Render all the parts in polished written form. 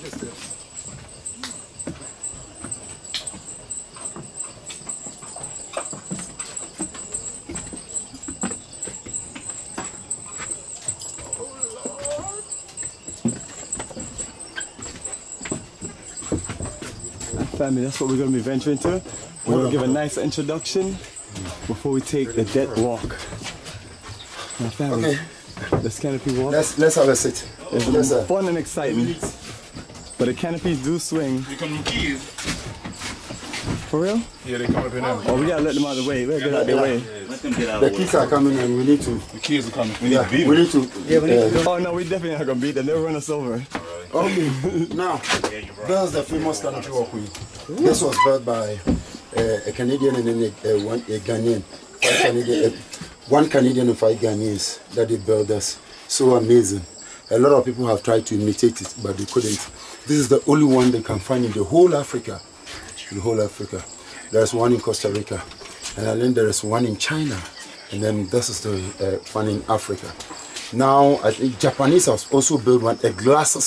Family, that's what we're going to be venturing to. We're going to give a nice introduction before we take the dead walk. Now, family, this canopy walk. Let's have a sit. It's fun and exciting. But the canopies do swing. You come with keys. For real? Yeah, they come up in there. Oh, we gotta let them out of the way. We gotta get out of their way. The keys are coming and we need to. The keys are coming. We need to beat them. We need to. Yeah, we need to. Oh no, we definitely not gonna beat them. They'll run us over. Okay. Now, there's the famous canopy walkway. This was built by a Canadian and then a Ghanaian. One Canadian and 5 Ghanaians that they built us. So amazing. A lot of people have tried to imitate it, but they couldn't. This is the only one they can find in the whole Africa. The whole Africa. There's one in Costa Rica, and then there is one in China, and then this is the one in Africa. Now I think Japanese have also built one, a glass,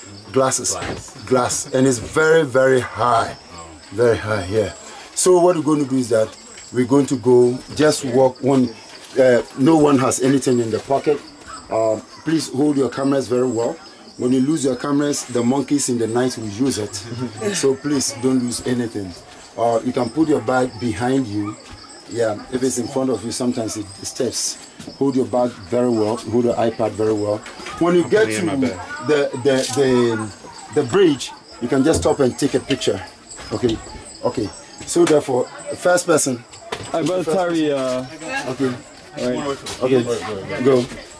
and it's very, very high, here. So what we're going to do is that we're going to go just walk one. No one has anything in the pocket. Please hold your cameras very well. When you lose your cameras, the monkeys in the night will use it. So please don't lose anything. Or you can put your bag behind you. Yeah, if it's in front of you, sometimes it steps. Hold your bag very well. Hold your iPad very well. When you get to the bridge, you can just stop and take a picture. Okay. Okay. So therefore, the first person. I'm going to carry. Okay. All right. Okay. Go.